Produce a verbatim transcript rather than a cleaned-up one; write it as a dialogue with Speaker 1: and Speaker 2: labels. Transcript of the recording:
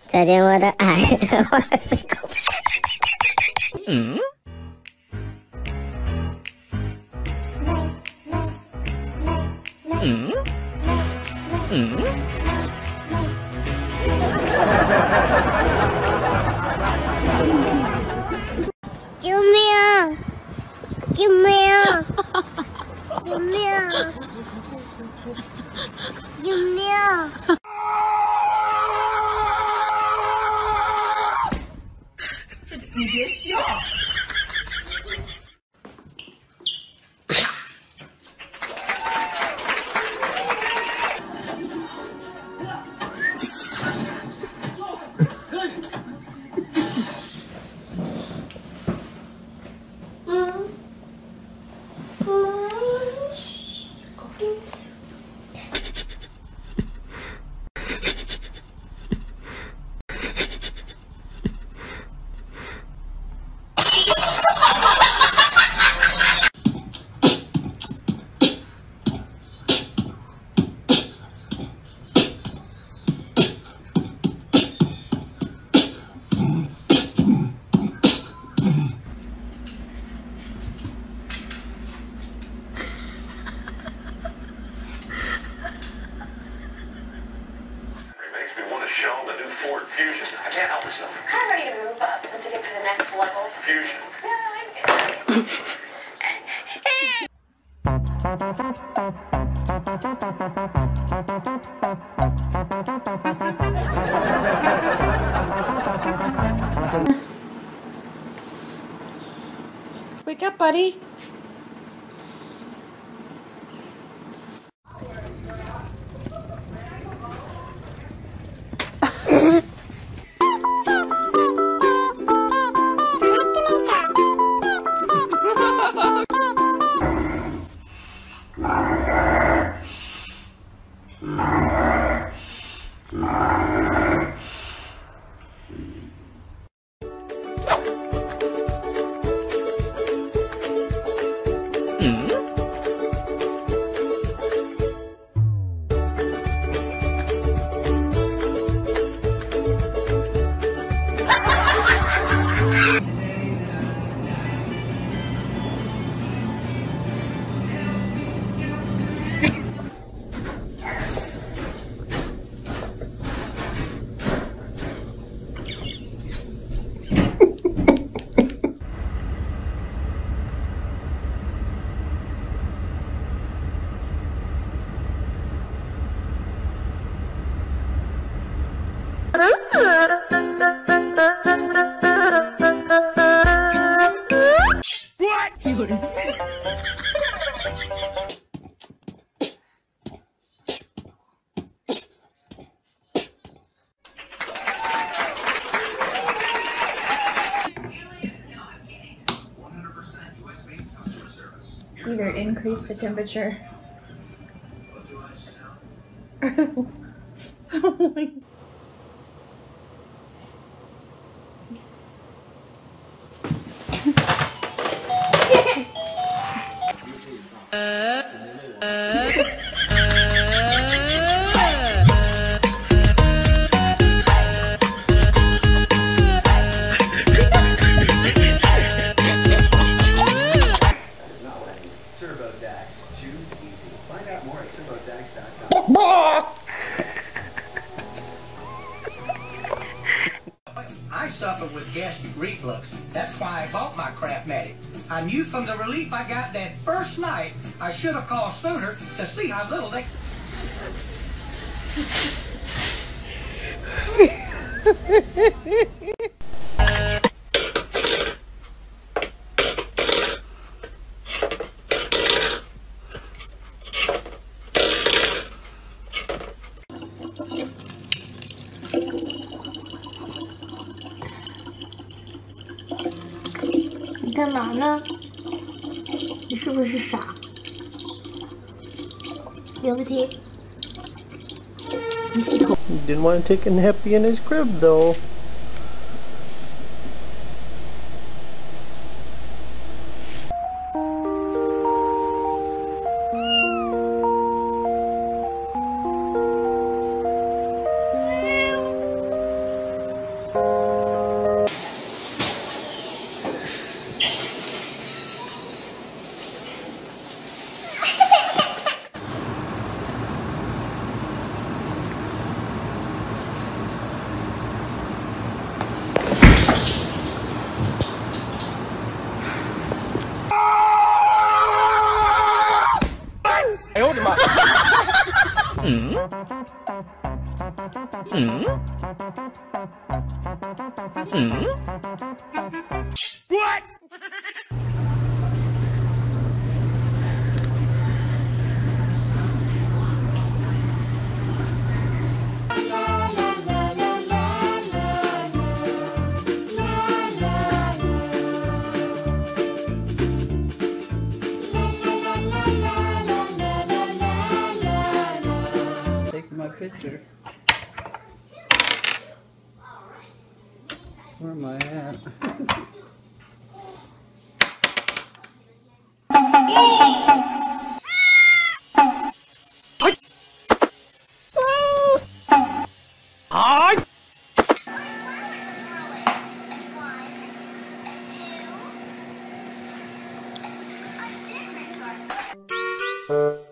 Speaker 1: 再见我的爱。嗯。嗯。嗯。救命！救命！救命！救命！
Speaker 2: 你别笑。
Speaker 3: Wake up, buddy. Either increase the temperature. Oh my.
Speaker 4: Find out more at turbo dax dot com. I suffer with gastric reflux. That's why I bought my Craftmatic. I knew from the relief I got that first night, I should have called sooner to see how little they...
Speaker 3: 你干嘛呢？你是不是傻？有问题？你洗头。
Speaker 5: He didn't want to take a nappy in his crib, though. Mm? Mm? What?
Speaker 6: Taking my picture. Where am I at?
Speaker 1: One, two, a different